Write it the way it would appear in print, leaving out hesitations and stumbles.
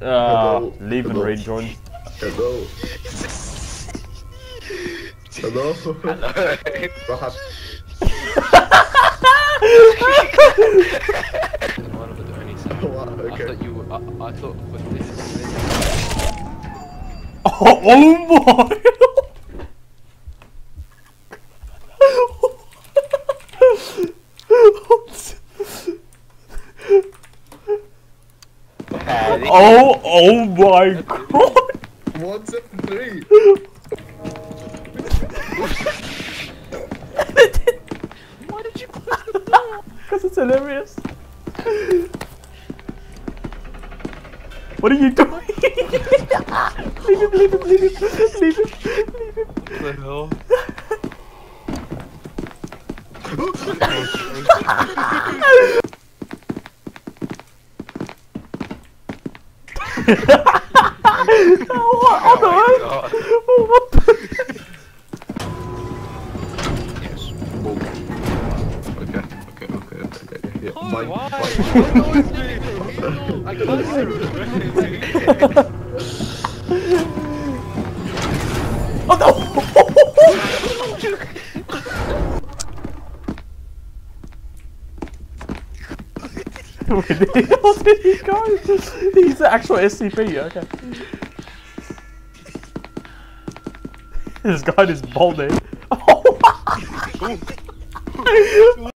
Leave and rejoin. Hello. Hello. Hello. What happened? One of the only sound. What? Okay. I thought you were. I thought with this. Oh my! Oh my god! 173. Why did you close the door? Because it's hilarious. What are you doing? Leave him, leave him, leave him, leave him, leave him. What the hell? Oh no! Oh, what the? Yes. Okay. Yeah. Oh, Mine. why? Mine. I can't hear it. Oh no! Where did he go? He's the actual SCP, okay. This guy is balding. Oh.